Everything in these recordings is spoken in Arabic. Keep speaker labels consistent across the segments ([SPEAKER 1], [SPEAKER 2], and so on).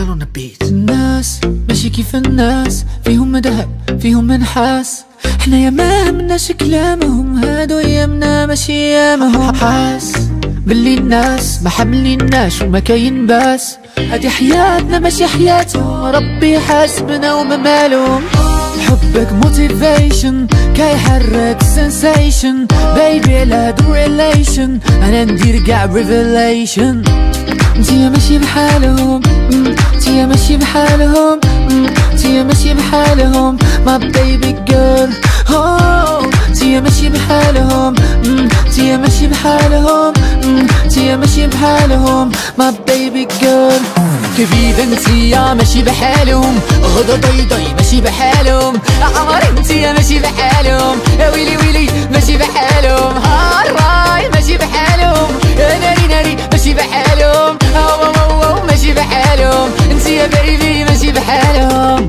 [SPEAKER 1] Gugure on the beat.
[SPEAKER 2] الناس ماشي كيف الناس، فيهم ذهب فيهم منحاس. احنا يا ما همناش كلامهم، هادو ايامنا ماشي ايامهم. حاس باللي الناس ما حمليناش وما كاين باس، هادي حياتنا ماشي حياتهم، ربي حاسبنا وما مالهم. حبك موتيفيشن كيحرك سنسيشن، بيبي لا دو ريليشن، انا ندير قاع ريفيليشن. انتيا ماشي بحالهم، انتيا ماشي بحالهم، انتيا ماشي بحالهم ما بيبي جيرل. انتيا ماشي بحالهم، انتيا ماشي بحالهم، انتيا ماشي بحالهم ما بيبي جيرل. كيف انتيا ماشي بحالهم، غدا ضيضي ماشي بحالهم، عمر انتيا ماشي بحالهم، يا ويلي ويلي ماشي بحالهم، هاراي ماشي بحالهم، يا ناري ناري ماشي بحالهم، واو ماشي بحالهم، انتيا بيبي ماشي بحالهم.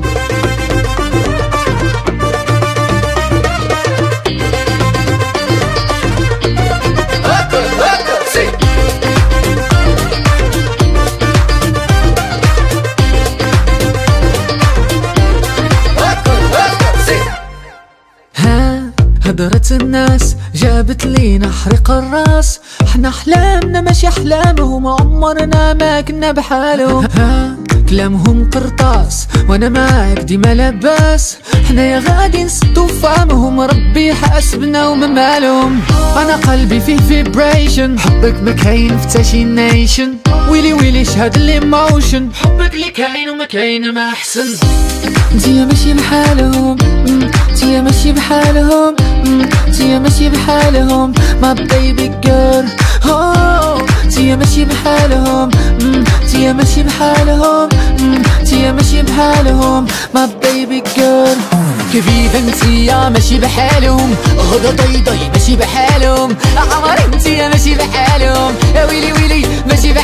[SPEAKER 2] هدرة الناس جابت لينا حرق الراس، احنا احلامنا ماشي احلامهم، عمرنا ما كنا بحالهم. كلامهم قرطاس وانا معاك ديما لاباس، احنا يا غادي نسدو فامهم، ربي حاسبنا وما مالهم. انا قلبي فيه فيبريشن، حبك ما كاين في تاشي نيشن، ويلي ويلي شهاد الايموشن، حبك اللي كاين وما كاين ما احسن. انتيا ماشي بحالهم، انتيا ماشي بحالهم، انتيا ماشي بحالهم ما بيبي جيرل. انتيا ماشي بحالهم، انتيا ماشي بحالهم، انتيا ماشي بحالهم ما بيبي جيرل. كيف انتيا ماشي بحالهم، غدا ضيضي ماشي بحالهم، عمر انتيا ماشي بحالهم، يا ويلي ويلي ماشي